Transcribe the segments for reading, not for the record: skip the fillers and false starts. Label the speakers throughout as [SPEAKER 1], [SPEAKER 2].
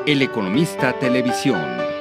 [SPEAKER 1] El Economista Televisión.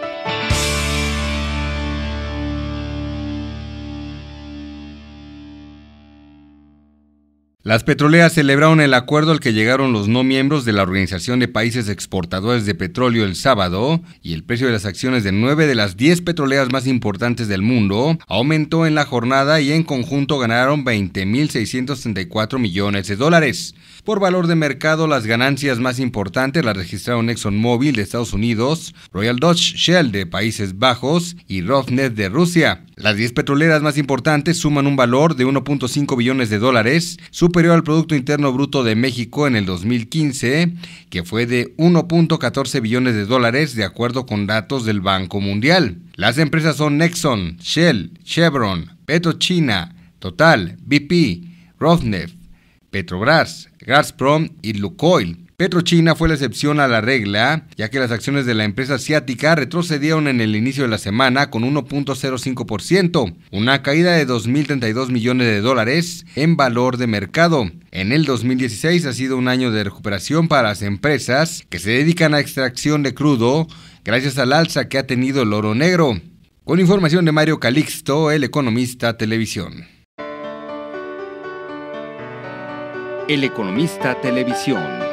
[SPEAKER 1] Las petroleras celebraron el acuerdo al que llegaron los no miembros de la Organización de Países Exportadores de Petróleo el sábado, y el precio de las acciones de 9 de las 10 petroleras más importantes del mundo aumentó en la jornada y en conjunto ganaron $20,634 millones. Por valor de mercado, las ganancias más importantes las registraron ExxonMobil de Estados Unidos, Royal Dutch Shell de Países Bajos y Rosneft de Rusia. Las 10 petroleras más importantes suman un valor de $1.5 billones, superior al Producto Interno Bruto de México en el 2015, que fue de $1.14 billones, de acuerdo con datos del Banco Mundial. Las empresas son Exxon, Shell, Chevron, PetroChina, Total, BP, Rosneft, Petrobras, Gazprom y Lukoil. PetroChina fue la excepción a la regla, ya que las acciones de la empresa asiática retrocedieron en el inicio de la semana con 1.05%, una caída de $2,032 millones en valor de mercado. En el 2016 ha sido un año de recuperación para las empresas que se dedican a extracción de crudo, gracias al alza que ha tenido el oro negro. Con información de Mario Calixto, El Economista Televisión. El Economista Televisión.